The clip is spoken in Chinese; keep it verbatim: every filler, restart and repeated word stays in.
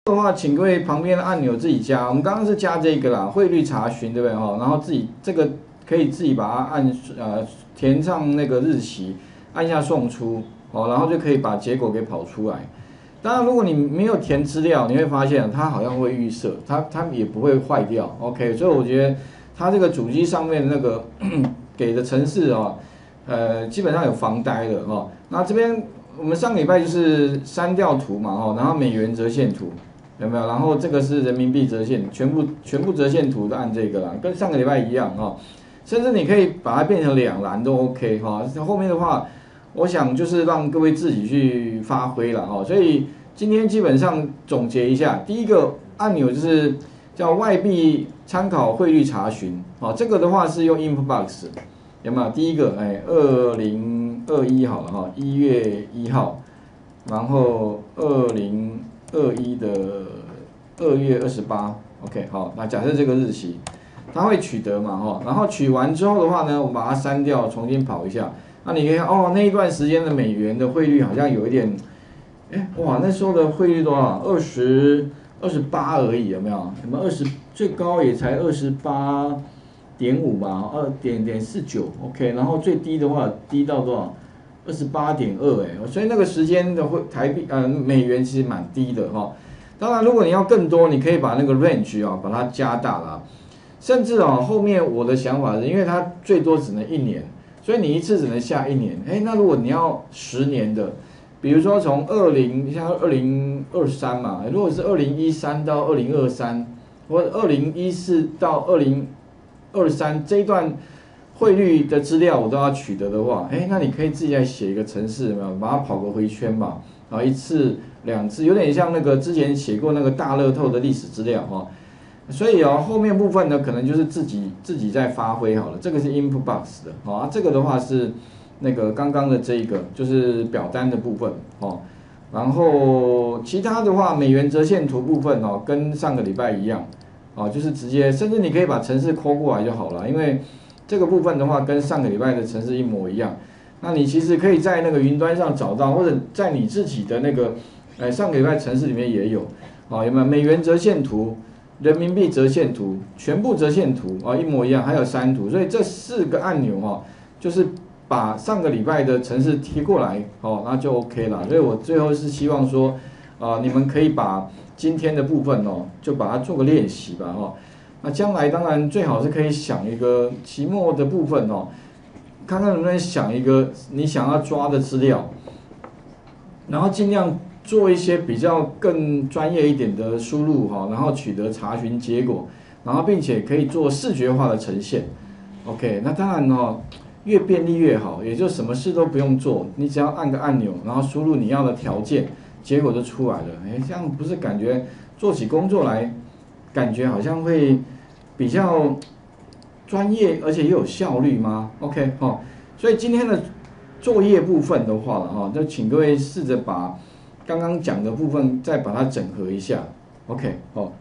的话，请各位旁边的按钮自己加。我们刚刚是加这个啦，汇率查询，对不对哈？然后自己这个可以自己把它按呃填上那个日期，按下送出哦，然后就可以把结果给跑出来。当然，如果你没有填资料，你会发现它好像会预设，它它也不会坏掉。OK， 所以我觉得它这个主机上面那个给的程式哦，呃，基本上有防呆的哦。那这边我们上个礼拜就是删掉图嘛哦，然后美元折线图。有没有？然后这个是人民币折线，全部全部折线图都按这个啦，跟上个礼拜一样哈、哦。甚至你可以把它变成两栏都 OK 哈、哦。后面的话，我想就是让各位自己去发挥了哈、哦。所以今天基本上总结一下，第一个按钮就是叫外币参考汇率查询，哦，这个的话是用 Infobox， 有没有？第一个哎，二零二一好了哈，一月一号，然后二零二一的二月二十八 ，OK， 好，那假设这个日期，它会取得嘛，哈，然后取完之后的话呢，我们把它删掉，重新跑一下，那你可以看，哦，那一段时间的美元的汇率好像有一点，哎，哇，那时候的汇率多少？二十二十八而已，有没有？有没有二十？最高也才二十八点五吧，二点点四九 ，OK， 然后最低的话低到多少？二十八点二哎，所以那个时间的汇台币呃美元其实蛮低的哈、哦。当然，如果你要更多，你可以把那个 range 啊、哦、把它加大啦。甚至啊、哦、后面我的想法是，因为它最多只能一年，所以你一次只能下一年。哎，那如果你要十年的，比如说从二零像二零二三嘛，如果是二零一三到二零二三，或者二零一四到二零二三这一段。汇率的资料我都要取得的话，哎，那你可以自己来写一个程式，有没有？把它跑个回圈嘛，然后一次、两次，有点像那个之前写过那个大乐透的历史资料哈、哦。所以哦，后面部分呢，可能就是自己自己在发挥好了。这个是 Infobox 的，哦，啊，这个的话是那个刚刚的这一个，就是表单的部分哦。然后其他的话，美元折线图部分哦，跟上个礼拜一样，哦，就是直接，甚至你可以把程式抠过来就好了，因为。这个部分的话，跟上个礼拜的程式一模一样。那你其实可以在那个云端上找到，或者在你自己的那个，呃，上个礼拜程式里面也有，啊，有没有美元折线图、人民币折线图、全部折线图啊，一模一样，还有删图。所以这四个按钮哈，就是把上个礼拜的程式贴过来，哦，那就 OK 了。所以我最后是希望说，啊，你们可以把今天的部分哦，就把它做个练习吧，哈。那将来当然最好是可以想一个期末的部分哦，看看能不能想一个你想要抓的资料，然后尽量做一些比较更专业一点的输入哈，然后取得查询结果，然后并且可以做视觉化的呈现。OK， 那当然哦，越便利越好，也就什么事都不用做，你只要按个按钮，然后输入你要的条件，结果就出来了。哎，这样不是感觉做起工作来？感觉好像会比较专业，而且又有效率吗 ？OK 哦，所以今天的作业部分的话了哈，就请各位试着把刚刚讲的部分再把它整合一下。OK 哦，